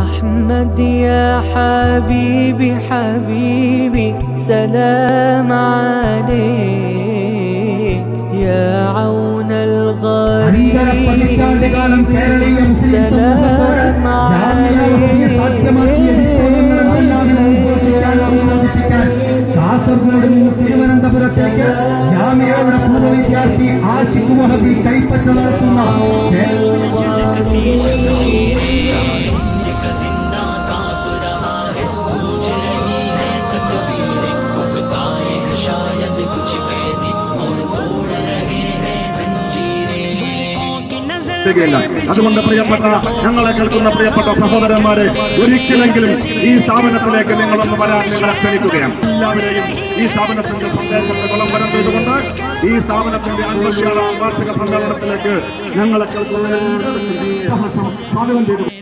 أحمد يا حبيبي حبيبي سلام عليك يا عون الغريب سلام عليك കാസർഗോഡ് നിന്ന് തിരുവനന്തപുരത്തേക്ക് ജാമിയയുടെ പൂർവ്വ വിദ്യാർത്ഥി ആശിഖ് വഹബി കൈപ്പറ്റ നടത്തുന്ന അതുകൊണ്ട് പ്രിയപ്പെട്ട ഞങ്ങളെ കേൾക്കുന്ന പ്രിയപ്പെട്ട സഹോദരന്മാരെ, ഒരിക്കലെങ്കിലും ഈ സ്ഥാപനത്തിലേക്ക് നിങ്ങളൊന്ന് വരാൻ നിങ്ങളെ ക്ഷണിക്കുകയാണ്. എല്ലാവരെയും ഈ സ്ഥാപനത്തിന്റെ സന്ദേശത്തെ വിളംബരം ചെയ്തുകൊണ്ട് ഈ സ്ഥാപനത്തിന്റെ 56ാം വാർഷിക സമ്മേളനത്തിലേക്ക് ഞങ്ങളെ കേൾക്കുന്ന സ്വാഗതം ചെയ്തു.